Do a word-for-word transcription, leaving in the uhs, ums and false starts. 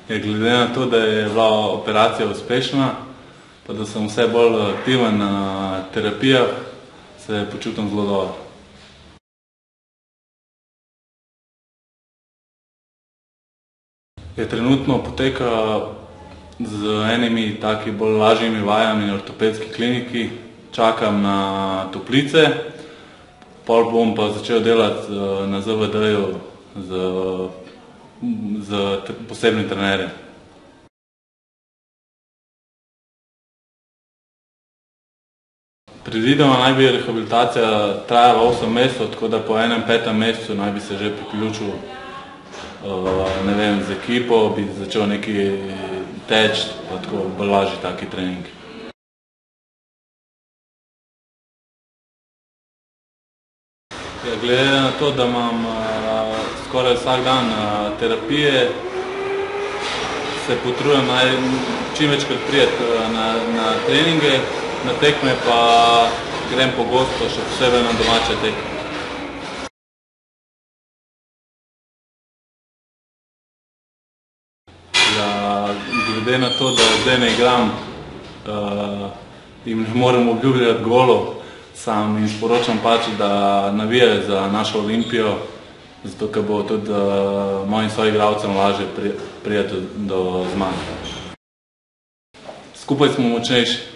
Je glede na to, da je bila operacija uspešna, pa da sem vse bolj aktiven na terapijah, se počutim zelo dobro. Je trenutno poteka z enimi taki bolj lažjimi vajami na ortopedski kliniki, čakam na toplice, pol bom pa začel delati na Z V D-ju z, z posebnim trenerjem. Predvidoma naj bi rehabilitacija trajala osem mesecev, tako da po enem petem mesecu naj bi se že priključil ne vem, z ekipo, bi začel nekaj teči, pa tako bolj lažji taki trening. Glede na to, da imam skoraj vsak dan terapije, se potrudim čim večkrat priti na treninge, na tekme pa grem pogosto, še posebej na domače tekme. Glede na to, da zdaj ne igram, jim ne morem obljubljati golov, sam jim sporočam pač, da navijajo za našo Olimpijo, zato ker bo tudi mojim soigralcem lažje priti do zmag. Skupaj smo močnejši.